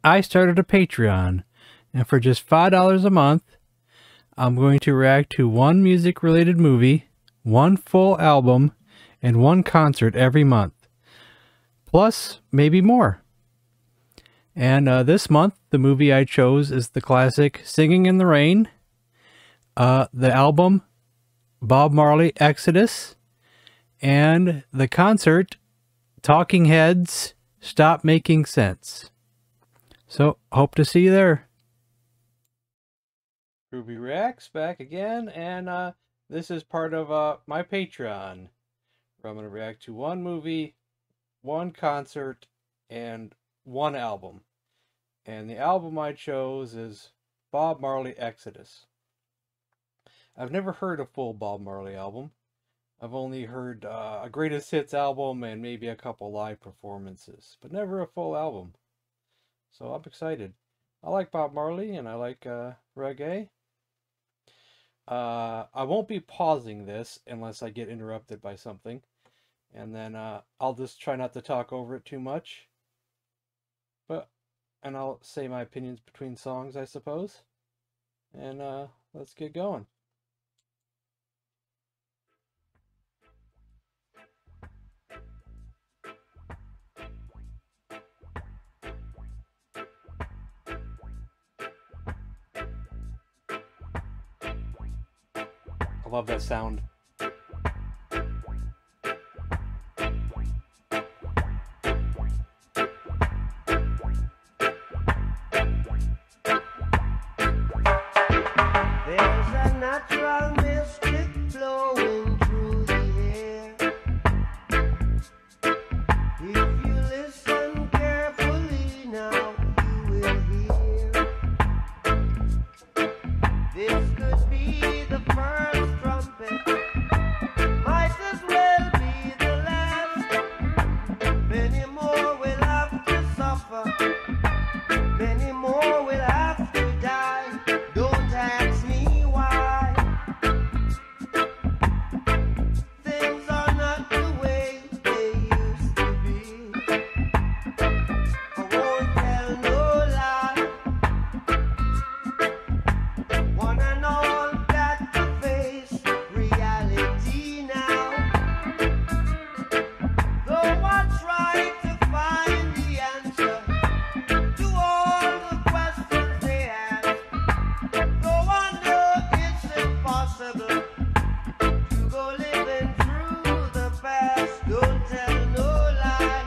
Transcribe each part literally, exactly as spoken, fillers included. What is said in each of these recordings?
I started a Patreon, and for just five dollars a month, I'm going to react to one music-related movie, one full album, and one concert every month. Plus, maybe more. And uh, this month, the movie I chose is the classic Singing in the Rain, uh, the album Bob Marley Exodus, and the concert Talking Heads Stop Making Sense. So, hope to see you there. Ruby Reacts back again, and uh, this is part of uh, my Patreon, where I'm going to react to one movie, one concert, and one album. And the album I chose is Bob Marley Exodus. I've never heard a full Bob Marley album. I've only heard uh, a greatest hits album and maybe a couple live performances, but never a full album. So I'm excited. I like Bob Marley and I like uh, reggae. Uh, I won't be pausing this unless I get interrupted by something. And then uh, I'll just try not to talk over it too much. But, and I'll say my opinions between songs, I suppose. And uh, let's get going. I love that sound. There's a natural mystic flowing through the air. If you listen carefully now, you will hear. This could be the first trumpet, might as well be the last. Many more will have to suffer, many more will have to die. Don't ask me why. Things are not the way they used to be. I won't tell no lie. One and all got to face reality now. Though I try to find the answer to all the questions they ask, though I know it's impossible to go living through the past. Don't tell no lie.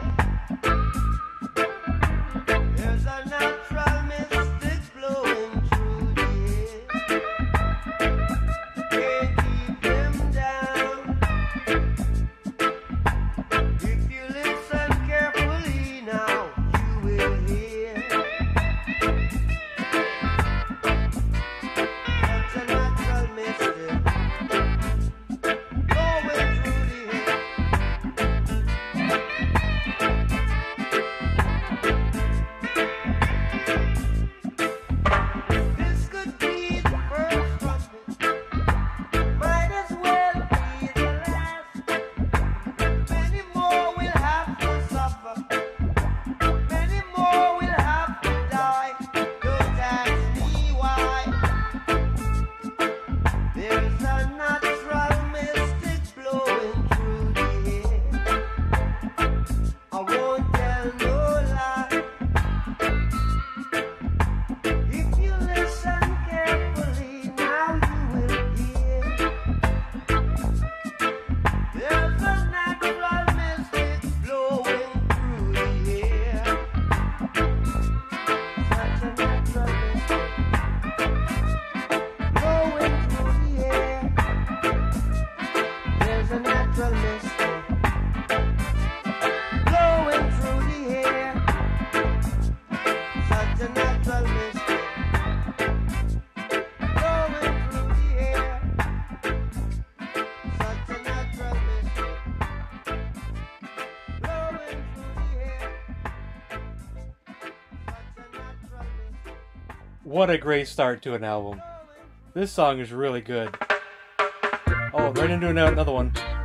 There's a natural mystic flowing through the air. Can't keep him down. If you listen carefully now, you will hear. That's a natural mystic flowing through the air. This could be the first trumpet, might as well be the last. Many more will have to suffer, many more will have to die. Don't ask me why. There's a natural mystic flowing through the air. I won't tell no lie. If you listen carefully, now you will hear. There's a natural mystic flowing through the air. Such a natural mystic flowing through the air. There's a natural mystic flowing through the air. Such a natural mystic flowing through the air. Such a natural mystic flowing through the air. Such a natural mystic. What a great start to an album. This song is really good. Oh, right into another one.